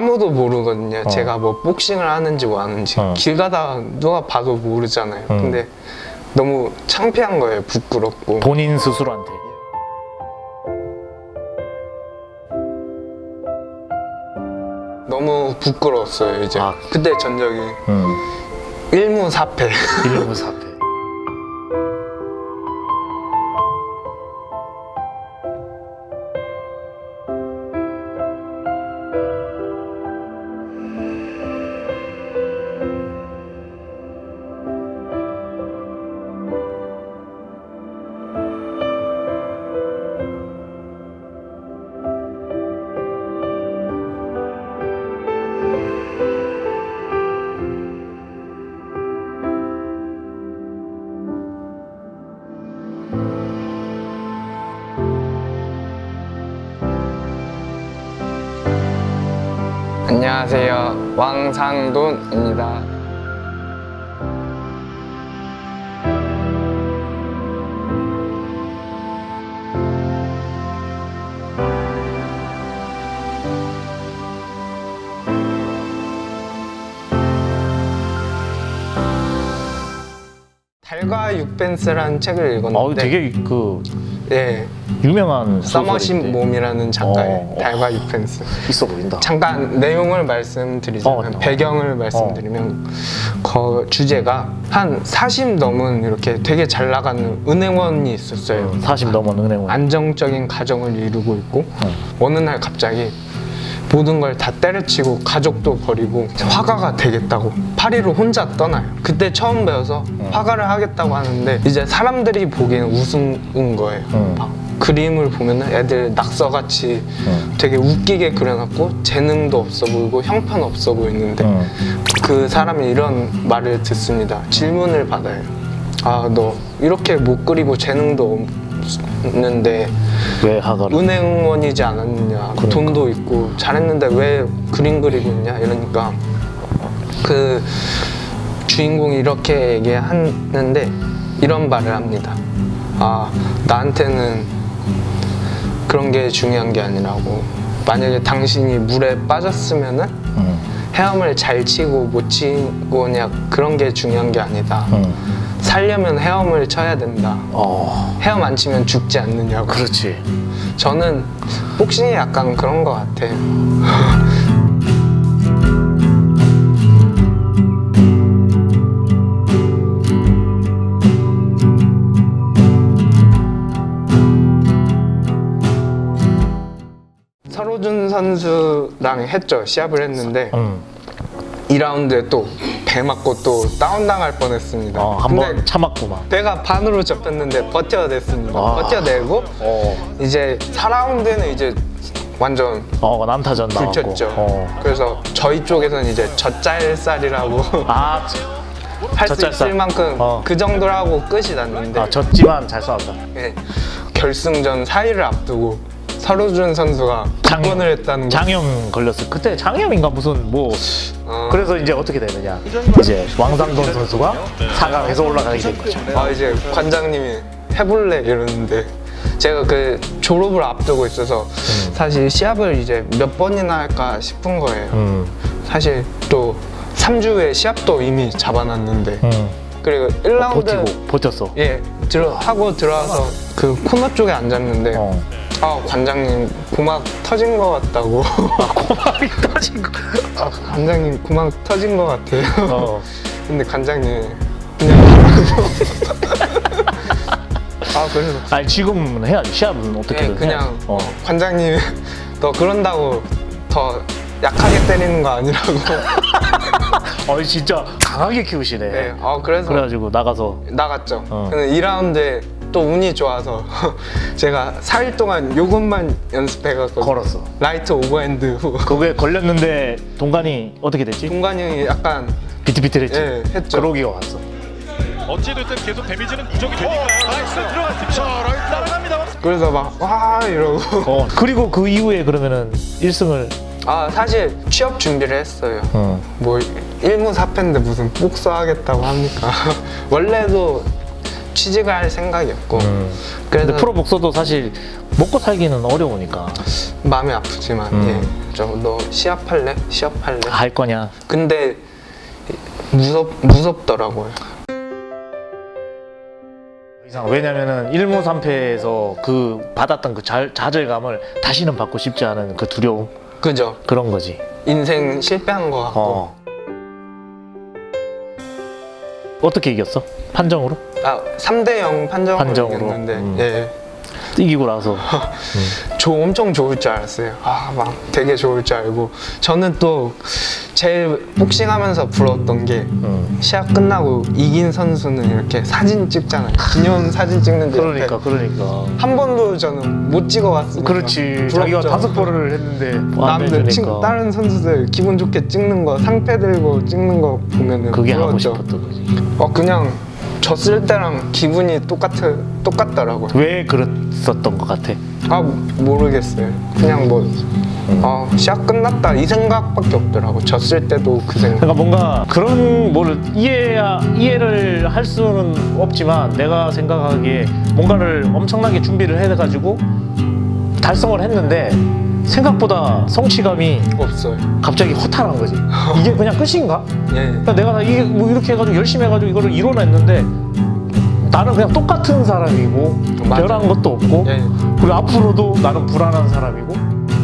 아무도 모르거든요. 제가 뭐 복싱을 하는지 뭐 하는지. 길 가다가 누가 봐도 모르잖아요. 근데 너무 창피한 거예요. 부끄럽고. 본인 스스로한테. 너무 부끄러웠어요. 이제 그때 전적이 1무 4패. 1무 4패. 안녕하세요. 왕상돈입니다. 달과 육펜스라는 책을 읽었는데 되게 네, 유명한 서머신 몸이라는 작가의 달과 육펜스. 있어 보인다. 잠깐 내용을 말씀드리자면 배경을 말씀드리면 그 주제가 한 40 넘은 이렇게 되게 잘 나가는 은행원이 있었어요. 40 넘은 은행원. 안정적인 가정을 이루고 있고 어느 날 갑자기 모든 걸 다 때려치고 가족도 버리고 화가가 되겠다고 파리로 혼자 떠나요. 그때 처음 배워서 화가를 하겠다고 하는데 이제 사람들이 보기에는 우스운 거예요. 막 그림을 보면은 애들 낙서같이 되게 웃기게 그려놨고 재능도 없어 보이고 형편없어 보이는데 그 사람이 이런 말을 듣습니다. 질문을 받아요. 아, 너 이렇게 못 그리고 재능도 없는데 왜 화가를? 은행원이지 않았느냐. 그러니까. 돈도 있고 잘했는데 왜 그림 그리고 있냐 이러니까 그 주인공이 이렇게 얘기하는데 이런 말을 합니다. 아, 나한테는 그런 게 중요한 게 아니라고. 만약에 당신이 물에 빠졌으면은 헤엄을 잘 치고 못 치고냐 그런 게 중요한 게 아니다. 살려면 헤엄을 쳐야 된다. 헤엄 안 치면 죽지 않느냐고. 그렇지. 저는 복싱이 약간 그런 것 같아요. 서로준 선수랑 했죠. 시합을 했는데 2라운드에 또 배 맞고 또 다운당할 뻔했습니다. 한 번 참았구만. 배가 반으로 접혔는데 버텨냈습니다. 버텨내고 이제 4라운드에는 이제 완전 난타전 나왔고. 불쳤죠. 그래서 저희 쪽에서는 이제 젖잘살이라고 할 수 있을 만큼 그 정도로 하고 끝이 났는데 졌지만 잘 싸웠다. 네, 결승전 4일을 앞두고 서로준 선수가 장건을 했다는 거. 장염 걸렸어. 그때 장염인가 무슨 그래서 이제 어떻게 되느냐. 이제 왕상돈 선수가 4강에서 올라가게 된 거죠. 이제 관장님이 해볼래 이러는데 제가 그 졸업을 앞두고 있어서 사실 시합을 이제 몇 번이나 할까 싶은 거예요. 사실 또 3주 후에 시합도 이미 잡아놨는데 그리고 1라운드 버텼어. 예, 하고 들어와서 그 코너 쪽에 앉았는데 관장님 고막 터진 것 같다고. 고막이 터진 거. 관장님 고막 터진 것 같아요. 근데 관장님이 그냥 그래서 아니 지금은 해야지. 시합은 어떻게든 그냥 관장님 너 그런다고 더 약하게 때리는 거 아니라고. 진짜 강하게 키우시네. 네, 그래가지고 나갔죠. 근데 2라운드에 또 운이 좋아서 제가 4일 동안 요것만 연습해갖고 걸었어. 라이트 오버핸드 후. 그게 걸렸는데 동관이 어떻게 됐지? 동관이 형이 약간 비틀비틀했지? 예, 했죠. 그러기가 왔어. 어찌됐든 계속 데미지는 누적이 되니까요. 나이스 들어갔습니다. 라이트 따라갑니다. 그래서 막 와 이러고 그리고 그 이후에 그러면은 1승을 사실 취업 준비를 했어요. 뭐 1무 4패인데 무슨 복수하겠다고 합니까? 원래도 취직을 할 생각이었고 근데 그래서 프로 복서도 사실 먹고 살기는 어려우니까 마음이 아프지만 예, 너 시합할래? 시합할래? 할 거냐? 근데 무섭더라고요. 이상 왜냐면은 1무 3패에서 그 받았던 그 좌절감을 다시는 받고 싶지 않은 그 두려움 그죠? 그런 거지. 인생 실패한 것 같고 어떻게 이겼어? 판정으로? 3대0 판정으로 판정으로? 이겼는데 예. 이기고 나서 엄청 좋을 줄 알았어요. 막 되게 좋을 줄 알고 저는 또 제일 복싱하면서 부러웠던 게 시합 끝나고 이긴 선수는 이렇게 사진 찍잖아요. 기념 사진 찍는데 그러니까 한 번도 저는 못 찍어봤으니까 그렇지. 부럽죠. 자기가 5번을 했는데 안 남들 해주니까 다른 선수들 기분 좋게 찍는 거 상패 들고 찍는 거 보면은 그게 하고 부러웠죠. 싶었던 거지. 그냥 졌을 때랑 기분이 똑같더라고요. 왜 그랬었던 것 같아? 모르겠어요. 그냥 시합 끝났다 이 생각밖에 없더라고. 졌을 때도 그 생각. 그러니까 뭔가 그런 뭐를 이해를 할 수는 없지만 내가 생각하기에 뭔가를 엄청나게 준비를 해가지고 달성을 했는데 생각보다 성취감이 없어요. 갑자기 허탈한 거지. 이게 그냥 끝인가? 예. 그러니까 내가 이게 뭐 이렇게 해가지고 열심히 해가지고 이거를 이뤄냈는데 나는 그냥 똑같은 사람이고 맞아. 변한 것도 없고 예. 그리고 앞으로도 나는 불안한 사람이고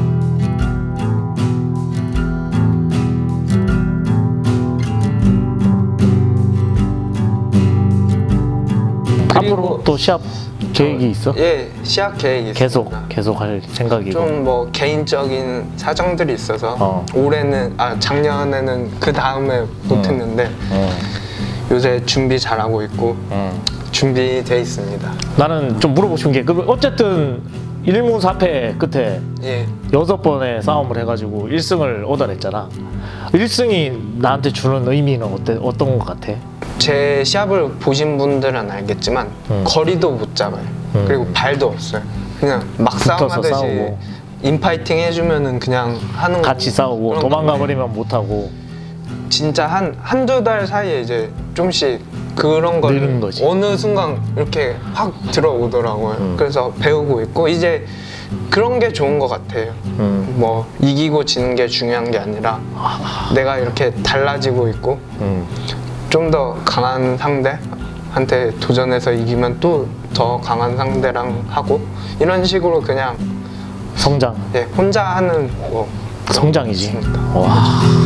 앞으로 또 시합 계획이 있어? 예, 시합 계획이 있습니다. 계속 할 생각이고 좀 개인적인 사정들이 있어서 작년에는 그 다음에 못했는데 요새 준비 잘하고 있고 준비돼 있습니다. 나는 좀 물어보고 싶은 게 어쨌든 1무 4패 끝에 예. 6번의 싸움을 해가지고 1승을 얻어냈잖아. 1승이 나한테 주는 의미는 어떤 것 같아? 제 시합을 보신 분들은 알겠지만 거리도 못 잡아요. 그리고 발도 없어요. 그냥 막 싸움하듯이 싸우고. 인파이팅 해주면은 그냥 하는 같이 거고. 싸우고 그런 도망가 건데 버리면 못하고 진짜 한두 달 사이에 이제 좀씩 그런 걸 느는 거지. 어느 순간 이렇게 확 들어오더라고요. 그래서 배우고 있고 이제 그런 게 좋은 것 같아요. 이기고 지는 게 중요한 게 아니라 내가 이렇게 달라지고 있고 좀 더 강한 상대한테 도전해서 이기면 또 더 강한 상대랑 하고 이런 식으로 그냥 성장. 예, 혼자 하는 성장이지. 와.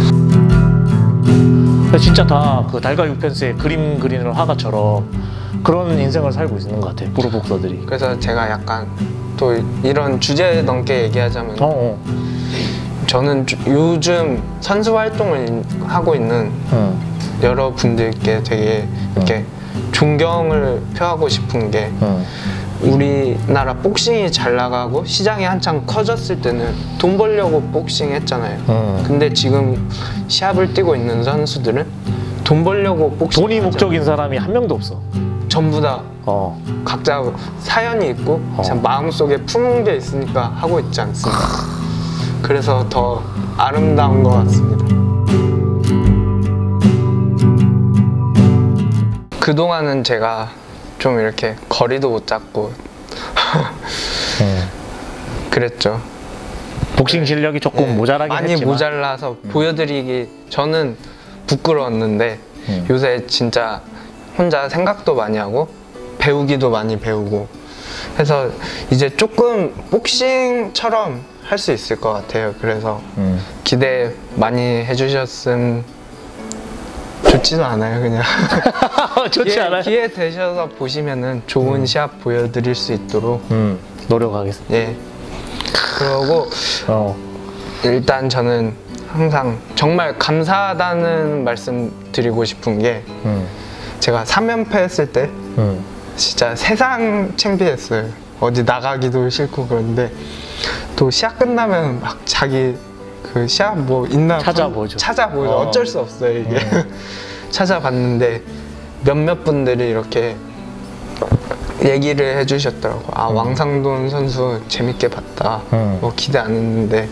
진짜 다 그 달과 6편스의 그림 그리는 화가처럼 그런 인생을 살고 있는 것 같아. 프로 복서들이. 그래서 제가 약간 또 이런 주제 넘게 얘기하자면 저는 요즘 선수 활동을 하고 있는 여러분들께 되게 이렇게 존경을 표하고 싶은 게 우리나라 복싱이 잘 나가고 시장이 한창 커졌을 때는 돈 벌려고 복싱 했잖아요. 근데 지금 시합을 뛰고 있는 선수들은 돈 벌려고 복싱 돈이 목적인 사람이 한 명도 없어. 전부 다 각자 사연이 있고 마음속에 품은 게 있으니까 하고 있지 않습니까? 그래서 더 아름다운 것 같습니다. 그동안은 제가 좀 이렇게 거리도 못 잡고 그랬죠. 복싱 실력이 조금 모자라긴 많이 했지만 모자라서 보여드리기 저는 부끄러웠는데 요새 진짜 혼자 생각도 많이 하고 배우기도 많이 배우고 해서 이제 조금 복싱처럼 할 수 있을 것 같아요. 그래서 기대 많이 해주셨음. 좋지도 않아요, 그냥. 좋지 않아요? 기회 되셔서 보시면은 좋은 시합 보여드릴 수 있도록 노력하겠습니다. 예. 그러고 일단 저는 항상 정말 감사하다는 말씀 드리고 싶은 게 제가 3연패 했을 때 진짜 세상 창피했어요. 어디 나가기도 싫고 그런데 또 시합 끝나면 막 자기 그 시합 뭐 있나 찾아보죠. 어쩔 수 없어요 이게. 찾아봤는데 몇몇 분들이 이렇게 얘기를 해주셨더라고. 왕상돈 선수 재밌게 봤다. 뭐 기대 안 했는데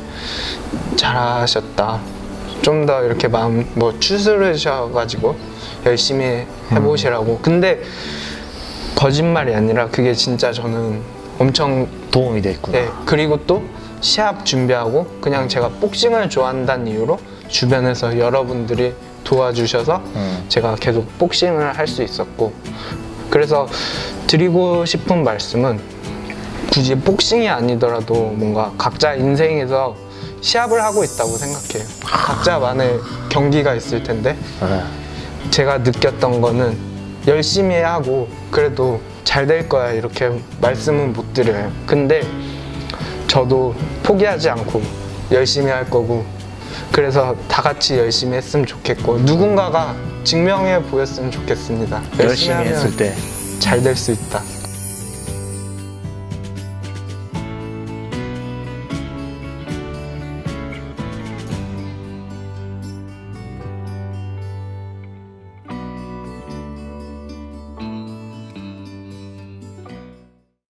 잘하셨다. 좀 더 이렇게 마음 추스르셔가지고 열심히 해보시라고. 근데 거짓말이 아니라 그게 진짜 저는 엄청 도움이 됐구나. 네, 그리고 또 시합 준비하고 그냥 제가 복싱을 좋아한다는 이유로 주변에서 여러분들이 도와주셔서 제가 계속 복싱을 할 수 있었고, 그래서 드리고 싶은 말씀은 굳이 복싱이 아니더라도 뭔가 각자 인생에서 시합을 하고 있다고 생각해요. 각자만의 경기가 있을 텐데 네. 제가 느꼈던 거는 열심히 하고 그래도 잘 될 거야 이렇게 말씀은 못 드려요. 근데 저도 포기하지 않고 열심히 할 거고, 그래서 다 같이 열심히 했으면 좋겠고 누군가가 증명해 보였으면 좋겠습니다. 열심히 했을 때 잘 될 수 있다.